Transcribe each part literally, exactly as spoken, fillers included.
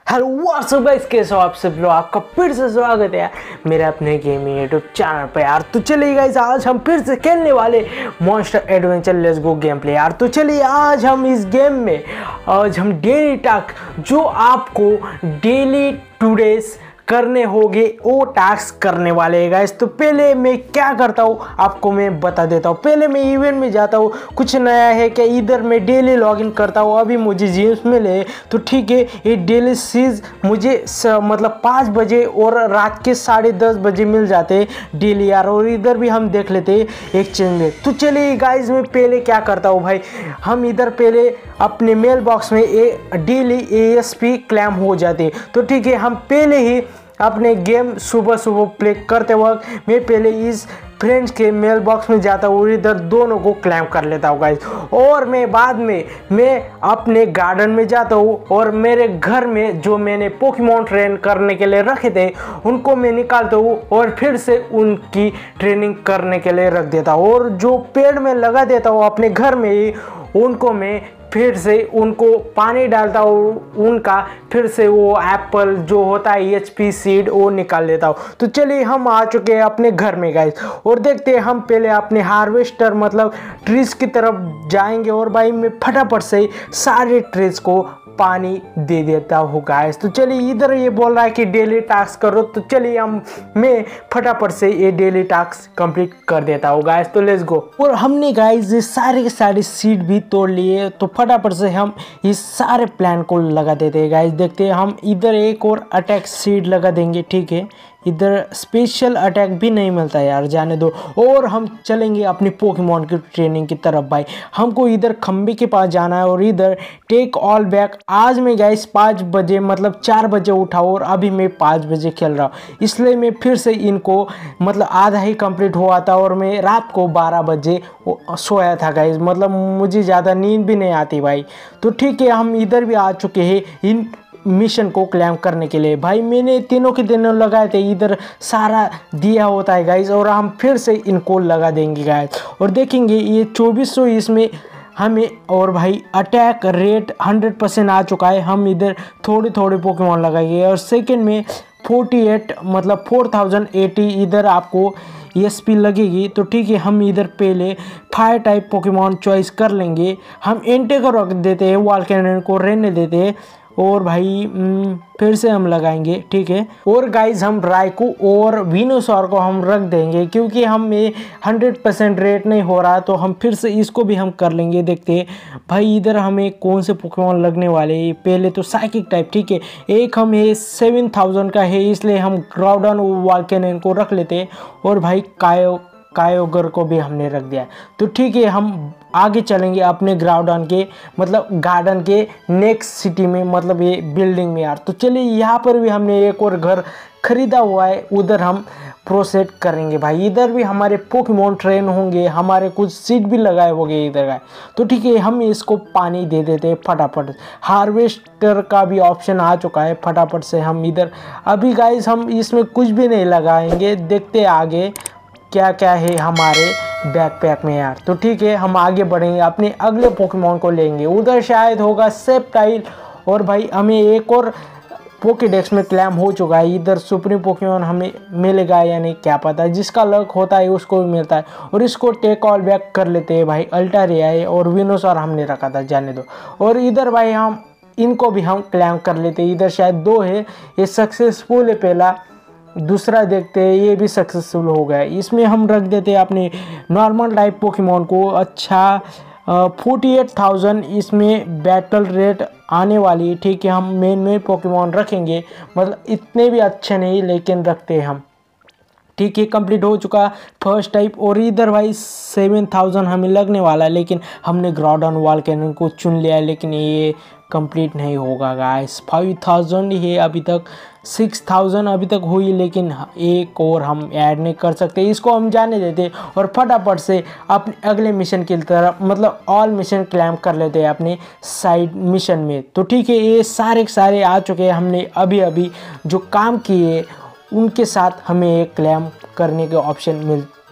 Hello what's up guys, कैसे हो आप सब लोग। आपका फिर से स्वागत है यार मेरे अपने गेमिंग यूट्यूब चैनल पे यार। तो चलिए गाइस, आज हम फिर से खेलने वाले monster adventure let's go game play यार। तो चलिए आज हम इस गेम में आज हम डेली टास्क जो आपको डेली टू डेज करने होंगे वो टास्क करने वाले हैं गाइस। तो पहले मैं क्या करता हूँ आपको मैं बता देता हूँ। पहले मैं इवेंट में जाता हूँ, कुछ नया है कि इधर मैं डेली लॉगिन करता हूँ। अभी मुझे जीम्स मिले तो ठीक है, ये डेली सीज मुझे स, मतलब पाँच बजे और रात के साढ़े दस बजे मिल जाते डेली यार। और इधर भी हम देख लेते एक्सचेंज में। तो चलिए गाइस, मैं पहले क्या करता हूँ भाई, हम इधर पहले अपने मेल बॉक्स में a daily A S P claim हो जाते। तो ठीक है, हम पहले ही अपने गेम सुबह सुबह प्ले करते वक्त मैं पहले इस फ्रेंड्स के मेल बॉक्स में जाता हूँ और इधर दोनों को क्लेम कर लेता हूँ गाइस। और मैं बाद में मैं अपने गार्डन में जाता हूँ और मेरे घर में जो मैंने पोकेमॉन ट्रेन करने के लिए रखे थे उनको मैं निकालता हूँ और फिर से उनकी ट्रेनिंग करने के लिए रख देता हूँ। और जो पेड़ में लगा देता हूँ अपने घर में ही, उनको मैं फिर से उनको पानी डालता हूँ, उनका फिर से वो एप्पल जो होता है एच पी सीड वो निकाल लेता हूँ। तो चलिए हम आ चुके हैं अपने घर में गाइस और देखते हैं। हम पहले अपने हार्वेस्टर मतलब ट्रीज की तरफ जाएंगे और भाई मैं फटाफट से सारे ट्रीज को पानी दे देता हूँ गाइस। तो चलिए, इधर ये बोल रहा है कि डेली टास्क करो, तो चलिए हम मैं फटाफट से ये डेली टास्क कंप्लीट कर देता हूँ गाइस। तो लेट्स गो। और हमने गाइस ये सारे के सारे सीड भी तोड़ लिए, तो फटाफट से हम इस सारे प्लान को लगा देते हैं गाइस। देखते हैं, हम इधर एक और अटैक सीड लगा देंगे। ठीक है, इधर स्पेशल अटैक भी नहीं मिलता यार, जाने दो। और हम चलेंगे अपनी पोकेमॉन की ट्रेनिंग की तरफ भाई। हमको इधर खंबे के पास जाना है और इधर टेक ऑल बैक। आज मैं गाइस पाँच बजे मतलब चार बजे उठा और अभी मैं पाँच बजे खेल रहा हूँ, इसलिए मैं फिर से इनको मतलब आधा ही कंप्लीट हुआ था और मैं रात को बारह बजे सोया था गाइस। मतलब मुझे ज़्यादा नींद भी नहीं आती भाई। तो ठीक है, हम इधर भी आ चुके हैं इन मिशन को क्लेम करने के लिए भाई। मैंने तीनों के दिनों लगाए थे, इधर सारा दिया होता है गाइस और हम फिर से इनको लगा देंगे गाइस। और देखेंगे ये चौबीस सौ इसमें हमें, और भाई अटैक रेट हंड्रेड परसेंट आ चुका है। हम इधर थोड़े थोड़े पोकेमॉन लगाएंगे और सेकंड में अड़तालीस मतलब फोर थाउजेंड एटी इधर आपको एस पी लगेगी। तो ठीक है, हम इधर पहले फायर टाइप पोकेमॉन चॉइस कर लेंगे। हम एंटे को रख देते हैं, वॉल्कैनो को रहने देते हैं और भाई फिर से हम लगाएंगे। ठीक है, और गाइज हम राइको और विनोसॉर को हम रख देंगे क्योंकि हम ये हंड्रेड परसेंट रेट नहीं हो रहा, तो हम फिर से इसको भी हम कर लेंगे। देखते हैं भाई इधर हमें कौन से पोकेमॉन लगने वाले हैं। पहले तो साइकिक टाइप। ठीक है, एक हम ये सेवन थाउजेंड का है इसलिए हम ग्राउडन वॉल्केनो को रख लेते हैं और भाई कायो कायोगर को भी हमने रख दिया। तो ठीक है, हम आगे चलेंगे अपने ग्राउडन के मतलब गार्डन के नेक्स्ट सिटी में, मतलब ये बिल्डिंग में यार। तो चलिए, यहाँ पर भी हमने एक और घर खरीदा हुआ है, उधर हम प्रोसेड करेंगे भाई। इधर भी हमारे पोकेमॉन ट्रेन होंगे, हमारे कुछ सीट भी लगाए होंगे इधर का। तो ठीक है, हम इसको पानी दे देते हैं फटाफट। हार्वेस्टर का भी ऑप्शन आ चुका है, फटाफट से हम इधर अभी गाइस हम इसमें कुछ भी नहीं लगाएंगे। देखते आगे क्या क्या है हमारे बैकपैक में यार। तो ठीक है, हम आगे बढ़ेंगे, अपने अगले पोकेमॉन को लेंगे। उधर शायद होगा सेप्टाइल और भाई हमें एक और पोकेडेक्स में क्लेम हो चुका है। इधर सुप्रीम पोकेमॉन हमें मिलेगा या नहीं क्या पता, जिसका लक होता है उसको भी मिलता है। और इसको टेक ऑल बैक कर लेते हैं भाई। अल्टारिया है और विनोसॉर हमने रखा था, जाने दो। और इधर भाई हम इनको भी हम क्लेम कर लेते हैं। इधर शायद दो है, ये सक्सेसफुल है पहला, दूसरा देखते हैं ये भी सक्सेसफुल हो गया। इसमें हम रख देते हैं अपने नॉर्मल टाइप पोकेमॉन को। अच्छा, फोर्टी एट थाउजेंड इसमें बैटल रेट आने वाली है। ठीक है, हम मेन मेन पोकेमॉन रखेंगे, मतलब इतने भी अच्छे नहीं लेकिन रखते हैं हम। ठीक है, कंप्लीट हो चुका फर्स्ट टाइप। और इधर भाई सेवन थाउजेंड हमें लगने वाला है, लेकिन हमने ग्राउडन वॉल्केनो को चुन लिया है, लेकिन ये कंप्लीट नहीं होगा गाइस। फाइव थाउजेंड है अभी तक, सिक्स थाउजेंड अभी तक हुई, लेकिन एक और हम ऐड नहीं कर सकते, इसको हम जाने देते और फटाफट से अपने अगले मिशन की तरफ मतलब ऑल मिशन क्लेम कर लेते हैं अपने साइड मिशन में। तो ठीक है, ये सारे सारे आ चुके हैं। हमने अभी अभी जो काम किए उनके साथ हमें एक क्लेम करने के ऑप्शन मिल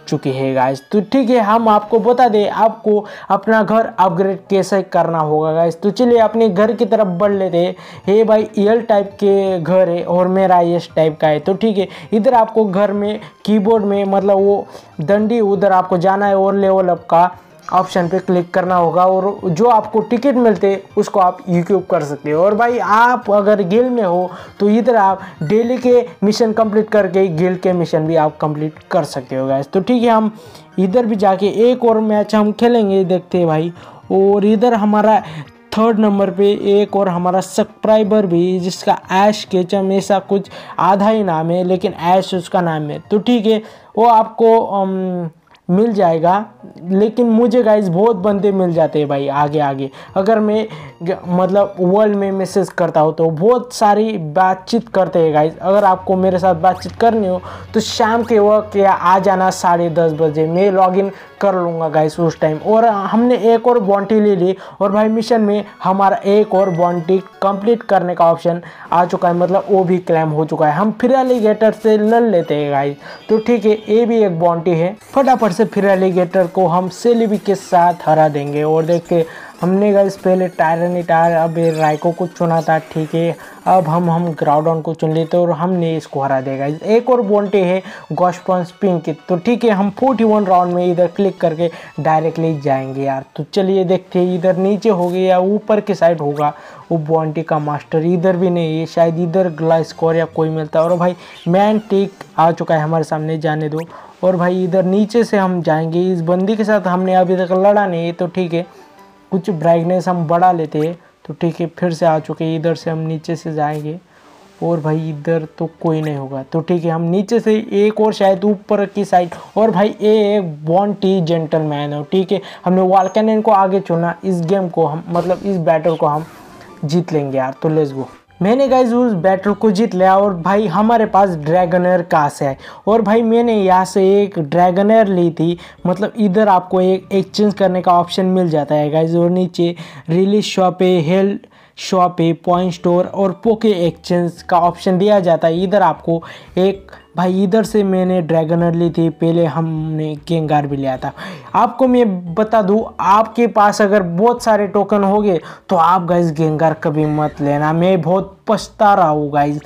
चुकी है गाइस। तो ठीक है, हम आपको बता दें आपको अपना घर अपग्रेड कैसे करना होगा गाइस। तो चलिए अपने घर की तरफ बढ़ लेते हैं। हे भाई एल टाइप के घर है और मेरा एस टाइप का है। तो ठीक है, इधर आपको घर में कीबोर्ड में मतलब वो डंडी उधर आपको जाना है और लेवल अप का ऑप्शन पे क्लिक करना होगा और जो आपको टिकट मिलते हैं उसको आप इक्विप कर सकते हो। और भाई आप अगर गिल्ड में हो तो इधर आप डेली के मिशन कंप्लीट करके गिल्ड के मिशन भी आप कंप्लीट कर सकते हो गाइस। तो ठीक है, हम इधर भी जाके एक और मैच हम खेलेंगे, देखते हैं भाई। और इधर हमारा थर्ड नंबर पे एक और हमारा सब्सक्राइबर भी जिसका ऐश केचम ऐसा कुछ आधा ही नाम है लेकिन ऐश उसका नाम है। तो ठीक है, वो आपको अम, मिल जाएगा। लेकिन मुझे गाइस बहुत बंदे मिल जाते हैं भाई आगे आगे। अगर मैं मतलब वर्ल्ड में मैसेज करता हूँ तो बहुत सारी बातचीत करते हैं गाइस। अगर आपको मेरे साथ बातचीत करनी हो तो शाम के वक्त या आ जाना साढ़े दस बजे, मैं लॉगिन कर लूँगा गाइस उस टाइम। और हमने एक और बॉन्टी ले ली और भाई मिशन में हमारा एक और बॉन्टी कंप्लीट करने का ऑप्शन आ चुका है, मतलब वो भी क्लेम हो चुका है। हम फिर एलिगेटर से लड़ लेते हैं गाइस। तो ठीक है, ये भी एक बॉन्टी है। फटाफट से फिर एलिगेटर को हम सेलिबी के साथ हरा देंगे। और देखिए हमने गाइस पहले टायरनिटार अब राइको को चुना था, ठीक है। अब हम हम ग्राउडन को चुन लेते और हमने इसको हरा देगा। एक और बॉन्टी है गॉस्पन स्पिन की। तो ठीक है, हम इकतालीस राउंड में इधर क्लिक करके डायरेक्टली जाएंगे यार। तो चलिए देखते हैं इधर नीचे होगी या ऊपर की साइड होगा वो बॉन्टी का मास्टर। इधर भी नहीं है, शायद इधर ग्ला स्कोर या कोई मिलता है। और भाई मैन टिक आ चुका है हमारे सामने, जाने दो। और भाई इधर नीचे से हम जाएंगे। इस बंदी के साथ हमने अभी तक लड़ा नहीं है। तो ठीक है, कुछ ब्राइटनेस हम बढ़ा लेते हैं। तो ठीक है, फिर से आ चुके हैं। इधर से हम नीचे से जाएंगे और भाई इधर तो कोई नहीं होगा। तो ठीक है, हम नीचे से एक और शायद ऊपर की साइड। और भाई ये एक बॉन्टी जेंटलमैन है, ठीक है। हमने वॉल्केनियन को आगे चुना। इस गेम को हम मतलब इस बैटल को हम जीत लेंगे यार। तो लेट्स गो। मैंने गाइज उस बैटल को जीत लिया और भाई हमारे पास ड्रैगनर कास है। और भाई मैंने यहाँ से एक ड्रैगनर ली थी, मतलब इधर आपको एक एक्सचेंज करने का ऑप्शन मिल जाता है गाइज। और नीचे रिलीज शॉप है, हेल्थ शॉप है, पॉइंट स्टोर और पोके एक्सचेंज का ऑप्शन दिया जाता है। इधर आपको एक भाई इधर से मैंने ड्रैगनर ली थी, पहले हमने गेंगार भी लिया था। आपको मैं बता दूं, आपके पास अगर बहुत सारे टोकन हो गए तो आप गाइज गेंगार कभी मत लेना। मैं बहुत पछता रहा हूँ गाइज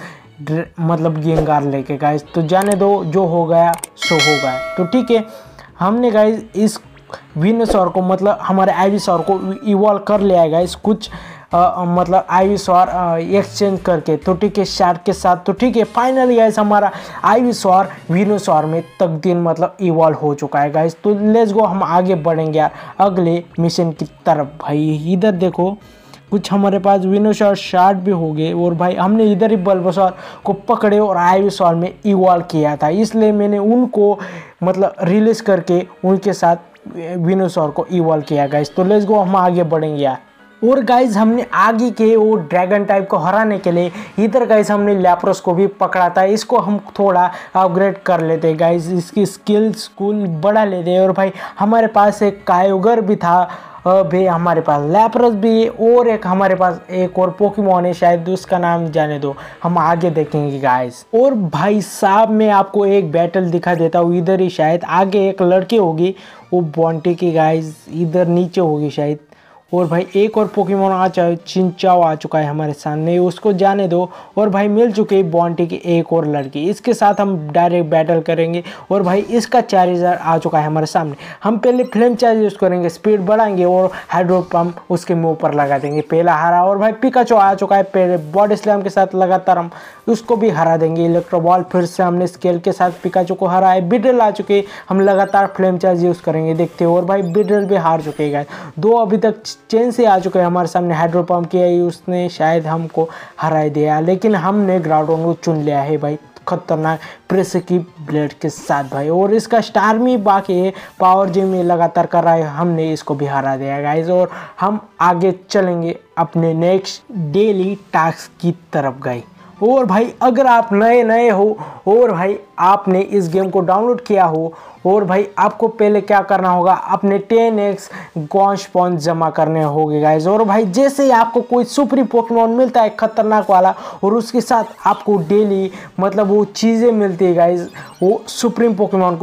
मतलब गेंगार लेके गाइज। तो जाने दो, जो हो गया सो हो गया। तो ठीक है, हमने गाइज इस विनोसॉर को मतलब हमारे आइवीसॉर को इवॉल्व कर लिया है गाइज कुछ आ, मतलब आइवीसॉर एक्सचेंज करके। तो ठीक है, शार्क के साथ। तो ठीक है, फाइनली गाइस हमारा आइवीसॉर विनोसॉर में तब्दील मतलब इवॉल्व हो चुका है गाइस। तो लेट्स गो, हम आगे बढ़ेंगे यार अगले मिशन की तरफ। भाई इधर देखो कुछ हमारे पास विनोसॉर शार्ट भी हो गए। और भाई हमने इधर ही बल्बासॉर को पकड़े और आइवीसॉर में इवॉल्व किया था, इसलिए मैंने उनको मतलब रिलीज करके उनके साथ विनोसॉर को इवॉल्व किया गाइस। तो लेट्स गो, हम आगे बढ़ेंगे यार। और गाइज हमने आगे के वो ड्रैगन टाइप को हराने के लिए इधर गाइज हमने लैप्रोस को भी पकड़ा था। इसको हम थोड़ा अपग्रेड कर लेते हैं गाइज, इसकी स्किल स्कूल बढ़ा लेते हैं। और भाई हमारे पास एक कायोगर भी था, भी हमारे पास लैप्रोस भी, और एक हमारे पास एक और पोकेमॉन है, शायद उसका नाम जाने दो, हम आगे देखेंगे गाइस। और भाई साहब मैं आपको एक बैटल दिखा देता हूँ। इधर ही शायद आगे एक लड़की होगी वो बॉन्टी की गाइस, इधर नीचे होगी शायद। और भाई एक और पोकेमॉन आ चाहे चिंचाओ आ चुका है हमारे सामने, उसको जाने दो। और भाई मिल चुके हैं बॉन्टी की एक और लड़की, इसके साथ हम डायरेक्ट बैटल करेंगे। और भाई इसका चार्जर आ चुका है हमारे सामने। हम पहले फ्लेम चार्ज यूज़ करेंगे, स्पीड बढ़ाएंगे और हाइड्रो पंप उसके मुंह पर लगा देंगे। पहला हरा। और भाई पिकाचो आ चुका है, पहले बॉडी स्लैम के साथ लगातार हम उसको भी हरा देंगे। इलेक्ट्रो बॉल, फिर से हमने स्केल के साथ पिकाचो को हरा है। बिड्रल आ चुके, हम लगातार फ्लेम चार्ज यूज़ करेंगे, देखते हो। और भाई बिड्रल भी हार चुके हैं। दो अभी तक चेन से आ चुके हैं हमारे सामने। हाइड्रो पंप किया है उसने, शायद हमको हरा दिया, लेकिन हमने ग्राउंड को चुन लिया है भाई खतरनाक प्रेस की ब्लेड के साथ भाई। और इसका स्टार में बाकी है, पावर जिम में लगातार कर रहा है, हमने इसको भी हरा दिया गाइस। और हम आगे चलेंगे अपने नेक्स्ट डेली टास्क की तरफ गए। और भाई अगर आप नए नए हो और भाई आपने इस गेम को डाउनलोड किया हो, और भाई आपको पहले क्या करना होगा, अपने टेन एक्स गॉश पॉइंट जमा करने होंगे गाइज। और भाई जैसे ही आपको कोई सुप्री पोकेमॉन मिलता है खतरनाक वाला, और उसके साथ आपको डेली मतलब वो चीज़ें मिलती है गाइज, वो सुप्रीम पोकेमॉन को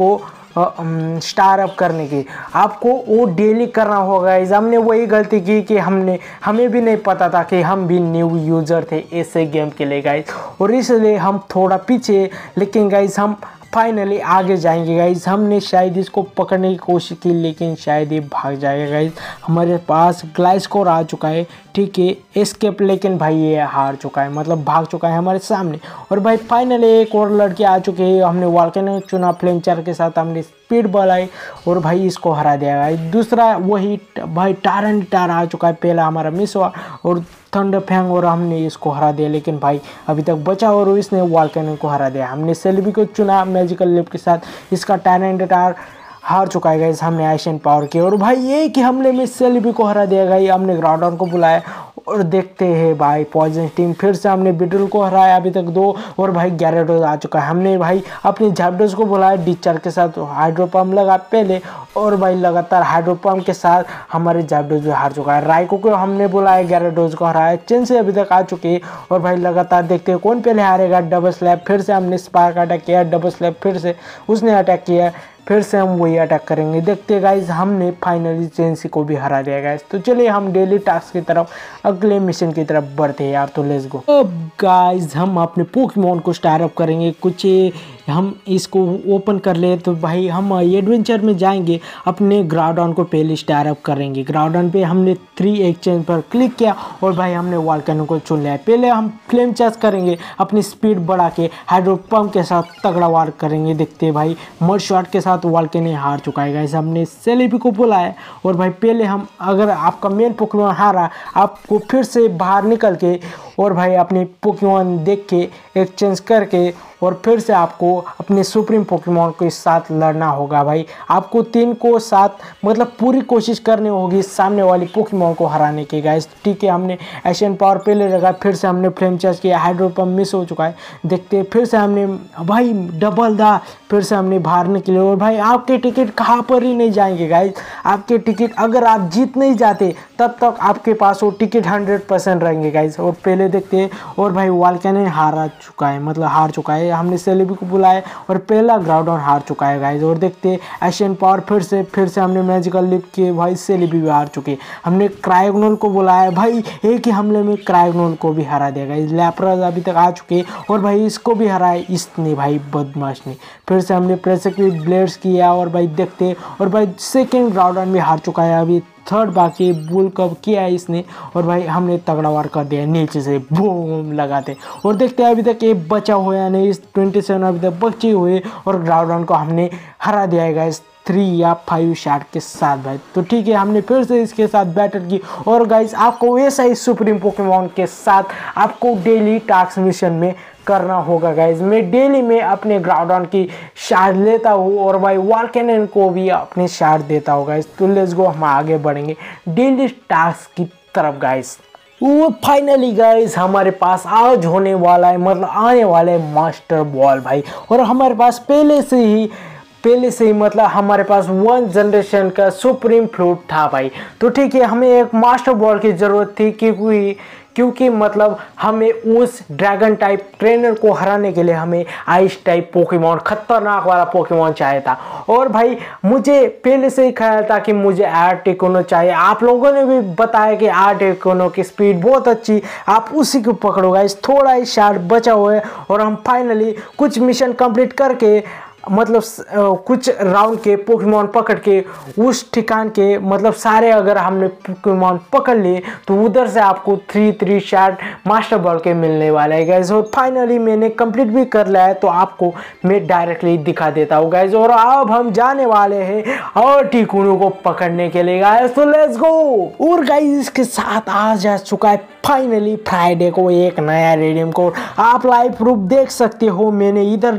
स्टार अप करने की, आपको वो डेली करना होगा गाइस। हमने वही गलती की कि हमने हमें भी नहीं पता था कि हम भी न्यू यूज़र थे ऐसे गेम के लिए गाइस, और इसलिए हम थोड़ा पीछे, लेकिन गाइस हम फाइनली आगे जाएंगे गाइस। हमने शायद इसको पकड़ने की कोशिश की लेकिन शायद ये भाग जाएगा गाइस। हमारे पास ग्लाइस्कोर आ चुका है, ठीक है, एस्केप, लेकिन भाई ये हार चुका है, मतलब भाग चुका है हमारे सामने। और भाई फाइनली एक और लड़के आ चुके हैं, हमने वोल्केनो चुना, फ्लेम चार के साथ हमने स्पीड बढ़ाई और भाई इसको हरा दिया गाइस। दूसरा वही भाई टारनिटार आ चुका है, पहला हमारा मिस हुआ और थंडर फैंग, और हमने इसको हरा दिया, लेकिन भाई अभी तक बचा और इसने वोल्केनो को हरा दिया। हमने सेलेबी को चुना मैजिकल लिप के साथ, इसका टारनिटार हार चुका है गाइस। हमने एशियन पावर की और भाई ये कि हमने मिस सेलेबी को हरा दिया गाइस। हमने ग्राउडन को बुलाया और देखते हैं भाई पॉइजन टीम फिर से हमने बिटल को हराया, अभी तक दो, और भाई गैरेडोज आ चुका है। हमने भाई अपनी जैपडोज को बुलाया डिस्चार्ज के साथ, हाइड्रो पम्प लगा पहले, और भाई लगातार हाइड्रो पम्प के साथ हमारे जैपडोज भी हार चुका है। राइको को हमने बुलाया, गैरेडोज को हराया, चेन से अभी तक आ चुके हैं, और भाई लगातार देखते हैं कौन पहले हारेगा। डबल स्लैब फिर से हमने स्पार्क अटैक किया, डबल स्लैब फिर से उसने अटैक किया, फिर से हम वही अटैक करेंगे। देखते गाइस हमने फाइनली चेंसी को भी हरा दिया गाइस। तो चलिए हम डेली टास्क की तरफ, अगले मिशन की तरफ बढ़ते हैं यार। तो लेट्स गो। अब गाइस हम अपने पोकेमॉन को स्टार अप करेंगे, कुछ हम इसको ओपन कर ले। तो भाई हम एडवेंचर में जाएंगे, अपने ग्राउडन को पहले स्टार अप करेंगे। ग्राउडन पे हमने थ्री एक्सचेंज पर क्लिक किया और भाई हमने वोल्केनो को चुन लिया। पहले हम फ्लेम चार्ज करेंगे, अपनी स्पीड बढ़ा के हाइड्रो पंप के साथ तगड़ा वार करेंगे। देखते हैं भाई मड शॉट के साथ वोल्केनो हार चुका है गाइस। हमने सेलेबी को बुलाया और भाई पहले हम, अगर आपका मेन पोकेमॉन हारा, आपको फिर से बाहर निकल के और भाई अपने पोकेमॉन देख के एक्सचेंज करके और फिर से आपको अपने सुप्रीम पोकेमॉन के साथ लड़ना होगा भाई। आपको तीन को साथ मतलब पूरी कोशिश करनी होगी सामने वाली पोकेमॉन को हराने की गाइस। ठीक है, हमने एशियन पावर पहले लगा, फिर से हमने फ्लेम चार्ज किया, हाइड्रो पंप मिस हो चुका है। देखते हैं फिर से हमने भाई डबल दा, फिर से हमने बाहर निकले। और भाई आपके टिकट कहाँ पर ही नहीं जाएंगे गाइस। आपके टिकट अगर आप जीत नहीं जाते तब तक आपके पास वो टिकट हंड्रेड परसेंट रहेंगे गाइस। और पहले देखते हैं, और भाई वोल्केनो हारा चुका है, मतलब हार चुका है। हमने सेलेबी को बुलाया और पहला ग्राउडन हार चुका है गाइस। और देखते हैं एशियन पावर फिर से फिर से हमने मैजिकल लिप किए, भाई सेलेबी भी हार चुके। हमने क्रायोग्नोल को बुलाया, भाई एक ही हमले में क्रायोग्नोल को भी हरा दिया गाइस। लैप्राज अभी तक आ चुके और भाई इसको भी हराया इसने, भाई बदमाश ने। फिर से हमने प्रेशर की ब्लेड्स किया और भाई देखते, और भाई सेकेंड ग्राउडन भी हार चुका है। अभी थर्ड बाकी बुल कब किया है इसने, और भाई हमने तगड़ा वार कर दिया नीचे से बूम लगाते। और देखते हैं अभी तक ये बचा हुआ नहीं, इस ट्वेंटी सेवन अभी तक बचे हुए, और ग्राउडन को हमने हरा दिया है गाइस थ्री या फाइव शॉट के साथ भाई। तो ठीक है, हमने फिर से इसके साथ बैटल की। और गाइस आपको वैसा ही सुप्रीम पोकेमॉन के साथ आपको डेली टास्क मिशन में करना होगा गाइस। मैं डेली में अपने ग्राउडन की शार्ड लेता हूँ और भाई वोल्केनो को भी अपने शार्ड देता हूँ गाइस। तो लेट्स गो, हम आगे बढ़ेंगे डेली टास्क की तरफ गाइस। वो फाइनली गाइस हमारे पास आज होने वाला है, मतलब आने वाला है मास्टर बॉल भाई। और हमारे पास पहले से ही पहले से ही मतलब हमारे पास वन जनरेशन का सुप्रीम फ्लूट था भाई। तो ठीक है, हमें एक मास्टर बॉल की ज़रूरत थी, क्योंकि क्योंकि मतलब हमें उस ड्रैगन टाइप ट्रेनर को हराने के लिए हमें आइस टाइप पोकेमॉन, खतरनाक वाला पोकेमॉन चाहिए था। और भाई मुझे पहले से ही ख्याल था कि मुझे आर्टिकुनो चाहिए। आप लोगों ने भी बताया कि आर्टिकुनो की स्पीड बहुत अच्छी, आप उसी को पकड़ो गाइस। थोड़ा ही शार्ट बचा हुआ है और हम फाइनली कुछ मिशन कंप्लीट करके, मतलब कुछ राउंड के पोकेमॉन पकड़ के उस ठिकान के, मतलब सारे अगर हमने पोकेमॉन पकड़ लिए तो उधर से आपको three three shot master ball के मिलने वाला है गाइस। और फाइनली मैंने कंप्लीट भी कर लिया है, तो आपको मैं डायरेक्टली दिखा देता हूँ गाइस। और अब हम जाने वाले हैं और टिकुनो को पकड़ने के लिए गाइस। तो लेट्स गो। और गाइस इसके साथ आ जा चुका है फाइनली फ्राइडे को एक नया रिडीम कोड। आप लाइव प्रूफ देख सकते हो, मैंने इधर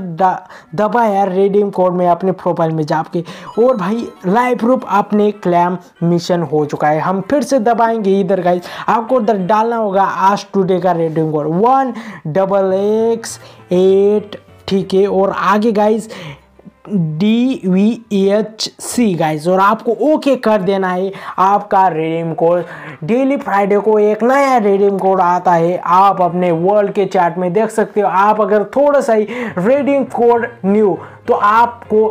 दबाया रिडीम कोड में अपने प्रोफाइल में जाके, और भाई लाइव प्रूफ अपने क्लेम मिशन हो चुका है। हम फिर से दबाएंगे इधर गाइस, आपको इधर डालना होगा आज टुडे का redeem code one double X eight, ठीक है। और आगे guys D V H C guys, और आपको ओके कर देना है। आपका रिडीम कोड डेली फ्राइडे को एक नया रिडीम कोड आता है, आप अपने वर्ल्ड के चैट में देख सकते हो। आप अगर थोड़ा सा ही रिडीम कोड न्यू, तो आपको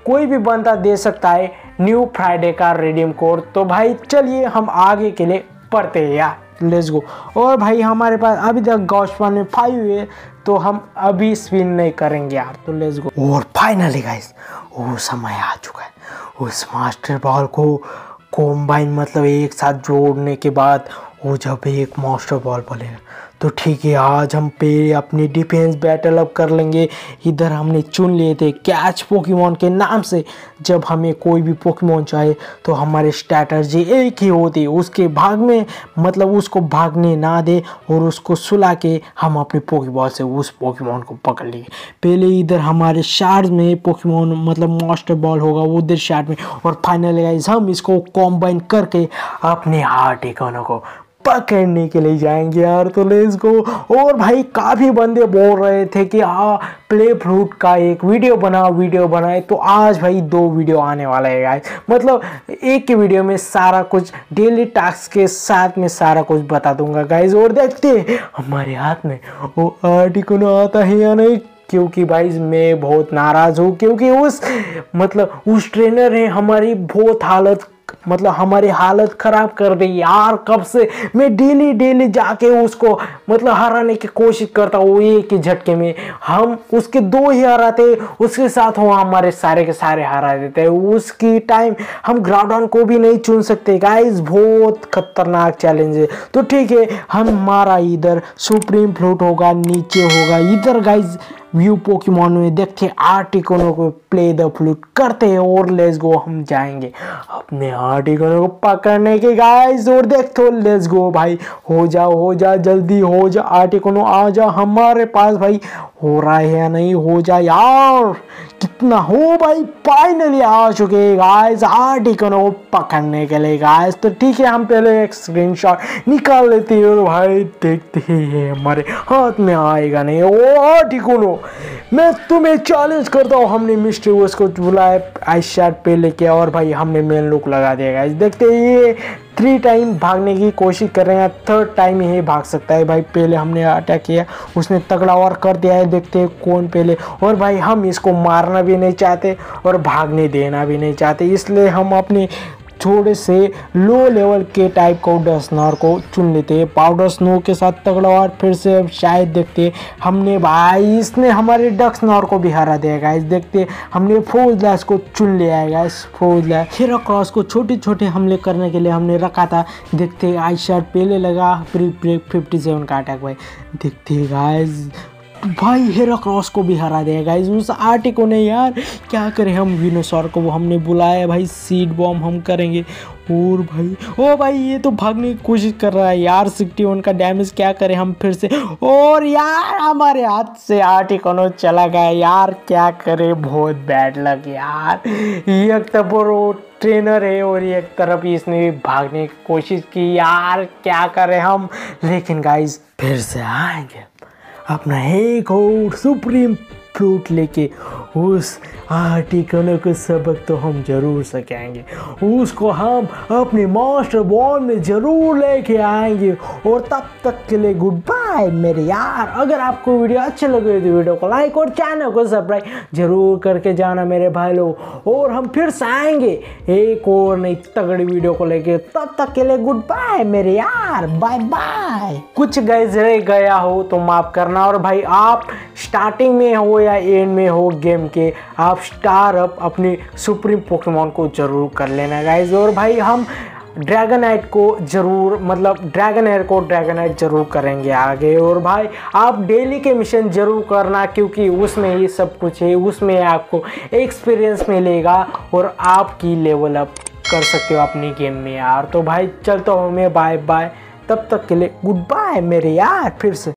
कोई भी बंदा दे सकता है न्यू फ्राइडे का रिडीम कोड। तो भाई चलिए हम आगे के लिए पढ़ते हैं यार, लेट्स गो। और भाई हमारे पास अभी तक गॉस्पान में फाइव है तो हम अभी स्पिन नहीं करेंगे यार, तो लेट्स गो। और फाइनली गाइस वो समय आ चुका है, उस मास्टर बॉल को कॉम्बाइन मतलब एक साथ जोड़ने के बाद वो जब एक मास्टर बॉल बोलेगा तो ठीक है, आज हम पे अपनी डिफेंस बैटल अप कर लेंगे। इधर हमने चुन लिए थे कैच पोकेमॉन के नाम से। जब हमें कोई भी पोकेमॉन चाहे तो हमारी स्ट्रैटेजी एक ही होती, उसके भाग में मतलब उसको भागने ना दे और उसको सुला के हम अपने पोकेबॉल से उस पोकेमॉन को पकड़ लेंगे। पहले इधर हमारे शार्ड में पोकेमॉन मतलब मास्टर बॉल होगा उधर शार्ड में, और फाइनली गाइस हम इसको कॉम्बाइन करके अपने हार्टिकोनो को पकड़ने के लिए जाएंगे यार, तो लेट्स गो। और भाई काफ़ी बंदे बोल रहे थे कि हाँ प्ले फ्रूट का एक वीडियो बना वीडियो बनाए, तो आज भाई दो वीडियो आने वाला है गाइस। मतलब एक ही वीडियो में सारा कुछ डेली टास्क के साथ में सारा कुछ बता दूंगा गाइस। और देखते हैं हमारे हाथ में वो आर्टिकुनो आता है या नहीं, क्योंकि भाई मैं बहुत नाराज़ हूँ क्योंकि उस मतलब उस ट्रेनर ने हमारी बहुत हालत मतलब हमारी हालत ख़राब कर दी यार। कब से मैं डेली डेली जाके उसको मतलब हराने की कोशिश करता हूँ, एक ही झटके में हम उसके दो ही हराते, उसके साथ वो हमारे सारे के सारे हरा देते हैं। उसकी टाइम हम ग्राउंड को भी नहीं चुन सकते गाइस, बहुत खतरनाक चैलेंज है। तो ठीक है, हमारा इधर सुप्रीम फ्लूट होगा, नीचे होगा इधर गाइस व्यू पोकेमॉन में देखते आर्टिकोनो को प्ले द फ्लूट करते हैं। और लेट्स गो हम जाएंगे अपने आर्टिकोनो को पकड़ने के गाइस। और देखते हो लेट्स गो भाई, हो जा हो जा जल्दी हो जा आर्टिकोनो, आ जा हमारे पास भाई। हो रहा है या नहीं, हो जा यार, कितना हो भाई। फाइनली आ चुके हैं गाइस आर्टिकोनो को पकड़ने के लिए गाइस। तो ठीक है, हम पहले एक स्क्रीनशॉट निकाल लेते हैं और भाई देखते हैं हमारे हाथ में आएगा नहीं। ओ आर्टिकोनो, मैं तुम्हें चैलेंज करता हूँ। हमने मिस्टर उसको बुलाया आइस शॉट पे लेके और भाई हमने मेन लुक लगा दिया गाइस। देखते हैं ये थ्री टाइम भागने की कोशिश कर रहे हैं, थर्ड टाइम यही भाग सकता है भाई। पहले हमने अटैक किया, उसने तगड़ा और कर दिया है, देखते हैं कौन पहले। और भाई हम इसको मारना भी नहीं चाहते और भागने देना भी नहीं चाहते, इसलिए हम अपने थोड़े से लो लेवल के टाइप को डस्नर को चुन लेते हैं। पाउडर स्नो के साथ तगड़ा और फिर से अब शायद देखते हैं हमने भाई इसने हमारे डक्सनर को भी हरा दिया गाइस। देखते हमने फोर्स को चुन लिया है गाइस। फोर्स हीरो क्रॉस को छोटे छोटे हमले करने के लिए हमने रखा था। देखते आइस शॉट पहले लगा, फिर फिफ्टी सेवन का अटैक भाई। देखते गाइस भाई हीरो क्रॉस को भी हरा दिया गाइस उस आर्टिको ने यार। क्या करें हम, विनोसॉर को वो हमने बुलाया भाई, सीड बॉम्ब हम करेंगे। और भाई ओ भाई ये तो भागने की कोशिश कर रहा है यार, सिक्सटी वन का डैमेज क्या करें हम फिर से। और यार हमारे हाथ से आर्टिकोनो चला गया यार, क्या करें, बहुत बैड लग यार। एक तरफ वो ट्रेनर है और एक तरफ इसने भागने की कोशिश की यार, क्या करें हम। लेकिन गाइस फिर से आएंगे अपना एक और सुप्रीम फ्लूट लेके, उस आर्टिकोनो को सबक तो हम जरूर सकेंगे, उसको हम अपने मास्टर बॉल में जरूर लेके आएंगे। और तब तक के लिए गुड बाय मेरे यार। अगर आपको वीडियो अच्छी लगे तो वीडियो को लाइक और चैनल को सब्सक्राइब जरूर करके जाना मेरे भाई लोग। और हम फिर से आएंगे एक और नई तगड़ी वीडियो को लेके, तब तक के लिए गुड बाय मेरे यार, बाय बाय। कुछ गाइस रह गया हो तो माफ करना। और भाई आप स्टार्टिंग में हो या एंड में हो गेम के, आप स्टार अप अपनी सुप्रीम पोकेमॉन को जरूर कर लेना गाइस। और भाई हम ड्रैगनाइट को जरूर मतलब ड्रैगन एयर को ड्रैगनाइट जरूर करेंगे आगे। और भाई आप डेली के मिशन जरूर करना, क्योंकि उसमें ये सब कुछ है, उसमें आपको एक्सपीरियंस मिलेगा और आपकी लेवल अप कर सकते हो अपनी गेम में यार। तो भाई चलता हूँ मैं, बाय बाय, तब तक के लिए गुड बाय मेरे यार फिर से।